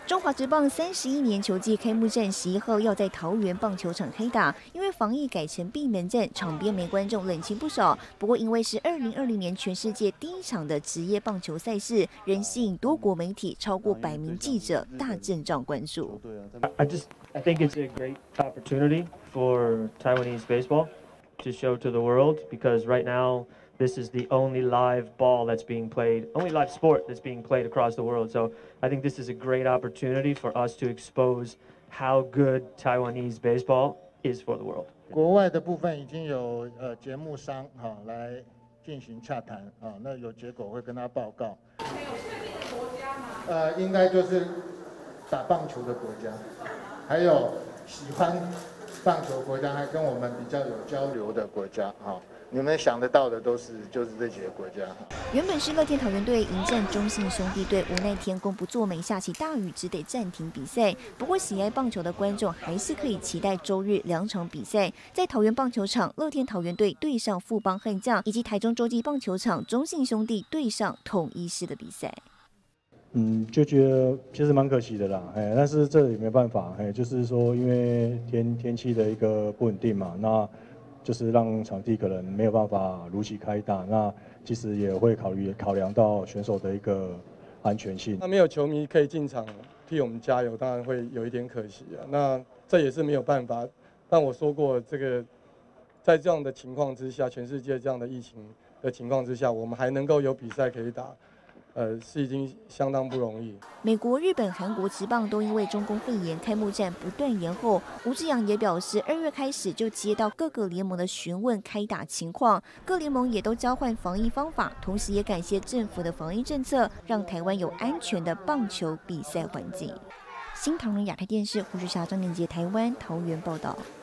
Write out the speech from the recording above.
中华职棒31年球季开幕战11号要在桃园棒球场开打，因为防疫改成闭门战，场边没观众，冷清不少。不过因为是2020年全世界第一场的职业棒球赛事，仍吸引多国媒体超过100名记者大阵仗关注。 I think it's a great opportunity for Taiwanese baseball to show to the world because right now this is the only live ball that's being played, only live sport that's being played across the world. So I think this is a great opportunity for us to expose how good Taiwanese baseball is for the world. 国外的部分已经有节目商来进行洽谈那有结果会跟他报告。还有特别的国家吗？应该就是打棒球的国家，还有喜欢棒球国家，还跟我们比较有交流的国家你们想得到的就是这几个国家。 原本是乐天桃园队迎战中信兄弟队，无奈天公不作美，下起大雨，只得暂停比赛。不过喜爱棒球的观众还是可以期待周日2场比赛，在桃园棒球场，乐天桃园队对上富邦悍将，以及台中洲际棒球场中信兄弟对上统一狮的比赛。 就觉得其实蛮可惜的啦，但是这也没办法，就是说因为天气的一个不稳定嘛，那就是让场地可能没有办法如期开打，那其实也会考量到选手的一个安全性。 那没有球迷可以进场替我们加油，当然会有一点可惜啊。那这也是没有办法，但我说过，这个在这样的情况之下，全世界这样的疫情的情况之下，我们还能够有比赛可以打。是已经相当不容易。 美国、日本、韩国职棒都因为中共肺炎开幕战不断延后。吴志阳也表示，2月开始就接到各个联盟的询问开打情况，各联盟也都交换防疫方法，同时也感谢政府的防疫政策，让台湾有安全的棒球比赛环境。新唐人亚太电视胡志霞、张连杰，台湾桃园报道。